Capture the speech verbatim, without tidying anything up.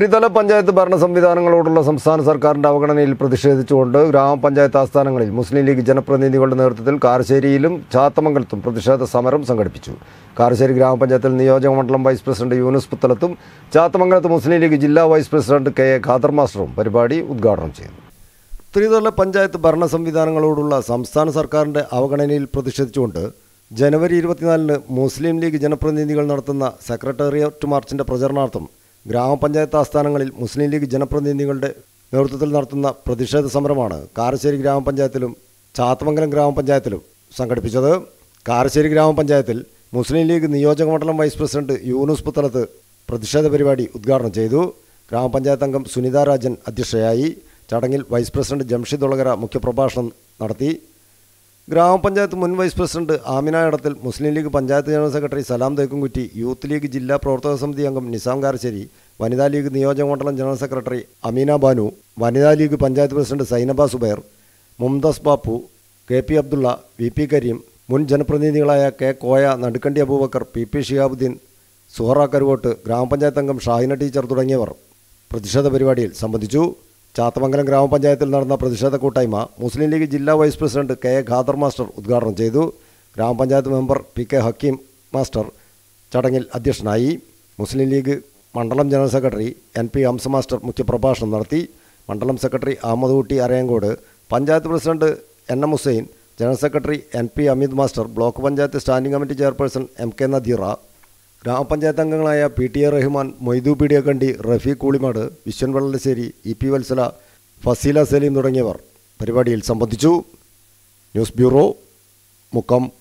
ത്രിതല പഞ്ചായത്ത് ഭരണ സംവിധാനങ്ങളോടുള്ള സംസ്ഥാന സർക്കാരിൻ്റെ അവഗണനയിൽ പ്രതിഷേധിച്ചുകൊണ്ട് ഗ്രാമപഞ്ചായത്ത് ആസ്ഥാനങ്ങളിൽ മുസ്ലിം ലീഗ് ജനപ്രതിനിധികളുടെ നേതൃത്വത്തിൽ കാരശ്ശേരിയിലും ചാത്തമംഗലത്തും പ്രതിഷേധ സമരം സംഘടിപ്പിച്ചു. കാരശ്ശേരി ഗ്രാമപഞ്ചായത്തിൽ നിയോജക മണ്ഡലം വൈസ് പ്രസിഡന്റ് യൂനുസ് പുത്തലത്തും ചാത്തമംഗലത്ത് മുസ്ലിം ലീഗ് ജില്ലാ vice president K A Khader മാസ്റ്ററും പരിപാടി ഉദ്ഘാടനം ചെയ്തു. ത്രിതല പഞ്ചായത്ത് ഭരണ സംവിധാനങ്ങളോടുള്ള സംസ്ഥാന സർക്കാരിൻ്റെ അവഗണനയിൽ പ്രതിഷേധിച്ചുകൊണ്ട് ജനുവരി ഇരുപത്തിനാലിന് മുസ്ലിം ലീഗ് ജനപ്രതിനിധികൾ നടത്തുന്ന സെക്രട്ടേറിയറ്റ് മാർച്ചിൻ്റെ പ്രചരണാർത്ഥം ഗ്രാമപഞ്ചായത്ത് ആസ്ഥാനങ്ങളിൽ മുസ്ലിം ലീഗ് ജനപ്രതിനിധികളുടെ നേതൃത്വത്തിൽ നടത്തുന്ന പ്രതിഷേധ സമരമാണ് കാരശ്ശേരി ഗ്രാമപഞ്ചായത്തിലും ചാത്തമംഗലം ഗ്രാമപഞ്ചായത്തിലും സംഘടിപ്പിച്ചത്. കാരശ്ശേരി ഗ്രാമപഞ്ചായത്തിൽ മുസ്ലിം ലീഗ് നിയോജക മണ്ഡലം വൈസ് പ്രസിഡന്റ് യൂനുസ് പുത്തലത്ത് പ്രതിഷേധ പരിപാടി ഉദ്ഘാടനം ചെയ്തു. ഗ്രാമപഞ്ചായത്ത് അംഗം സുനിത രാജൻ അധ്യക്ഷയായി. ചടങ്ങിൽ വൈസ് പ്രസിഡന്റ് ജംഷിദ് ഒളകര മുഖ്യപ്രഭാഷണം നടത്തി. ഗ്രാമപഞ്ചായത്ത് മുൻ vice president Amina Edathil, Muslim League panchayat general secretary Salam Thekkumkutty, youth League ജില്ലാ പ്രവർത്തക സമിതി അംഗം നിസാം കാരശ്ശേരി, വനിതാ ലീഗ് നിയോജക മണ്ഡലം ജനറൽ സെക്രട്ടറി അമീന ബാനു, വനിതാ League panchayat president Sainaba Subair, Mumtaz Bapu, K P Abdulla, V P Kareem, മുൻ ജനപ്രതിനിധികളായ K Koya, Nadukkandi Aboobacker, P P Shihabuddin, Suhara Karuvott, ഗ്രാമപഞ്ചായത്ത് അംഗം ഷാഹിന ടീച്ചർ തുടങ്ങിയവർ പ്രതിഷേധ പരിപാടിയിൽ സംബന്ധിച്ചു. ചാത്തമംഗലം ഗ്രാമപഞ്ചായത്തിൽ നടന്ന പ്രതിഷേധ കൂട്ടായ്മ മുസ്ലിം ലീഗ് ജില്ലാ vice president K A Khader master ഉദ്ഘാടനം ചെയ്തു. ഗ്രാമപഞ്ചായത്ത് member P K Hakeem master ചടങ്ങിൽ അധ്യക്ഷനായി. മുസ്ലിം ലീഗ് മണ്ഡലം general secretary N P Hamza master മുഖ്യപ്രഭാഷണം നടത്തി. മണ്ഡലം secretary Ahammed Kutty Arayankode, panchayat president N M Hussain, general secretary N P Ameed master, block panchayat standing committee chairperson M K Nadeera, ഗ്രാമപഞ്ചായത്ത് അംഗങ്ങളായ P T A Rahman, Moidu Peediyakkandi, Rafeeq Koolimad, Vishwan Vellassery, E P Vatsala, Faseela Saleem തുടങ്ങിയവർ പരിപാടിയിൽ സംബന്ധിച്ചു. News bureau, Mukkam.